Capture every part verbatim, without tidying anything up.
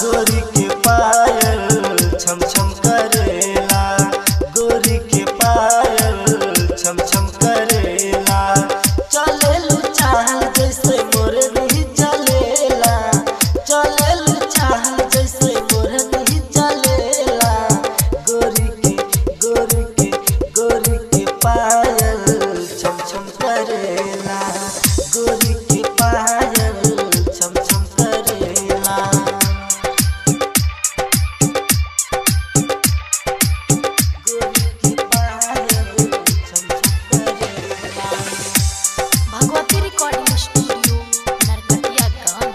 गोरी के पायल छम छम करेला, गोरी के पायल छम छम करेला। चलेलू चाल जैसे मोरनी चलेला, चलेलू चाल जैसे मोरनी चलेला। गोरी के गोरी के गोरी के पायल छम छम करेला, गोरी के पायल छम छम करेला। गोरी के पायल छम छम करेला। Bhagwati recording studio Narkatiaganj.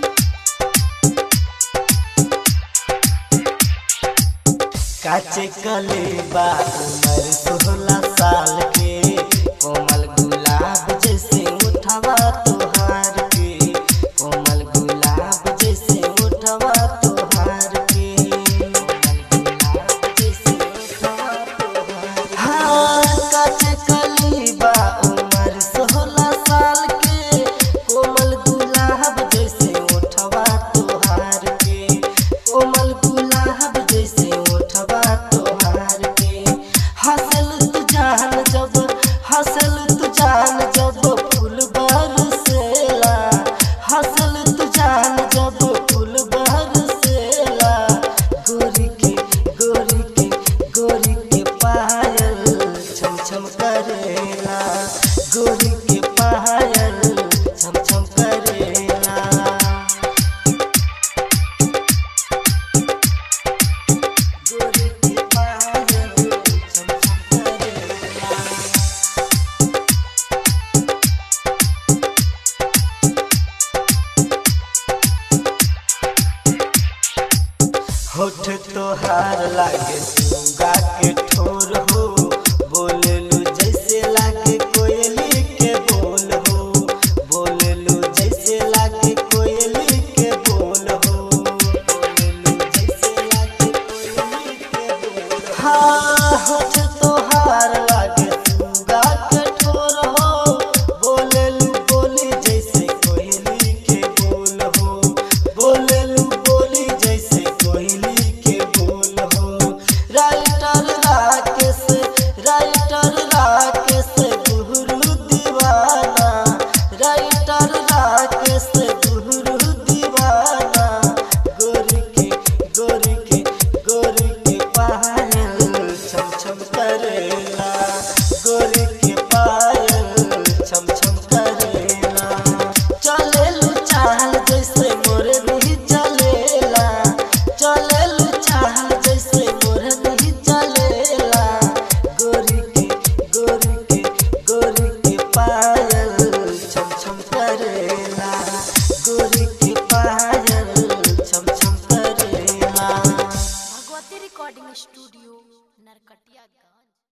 काचे कले बा उम्र सोलह साल के, कोमल गुलाब जैसे उठवा तोहार के, कोमल गुलाब जैसे उठवा तोहार के, कोमल गुलाब जैसे उठवा तोहार। हाँ काचे कली बा उम्र सोलह साल के, कोमल गुलाब जैसे उठवा तोहार के, कोमल गुलाब जैसे उठवा तोहार के। हंसल तू जान जब हंसल तू जान जब फूल बरसेला, हंसल तू जान जब फूल बरसेला। गोरी के गोरी के गोरी के पायल छम छम करेला, गोरी के पायल छम छम करेला। गोरी के पायल छम छम करेला। होठ तोहार लागे सुगा के ठोर हो,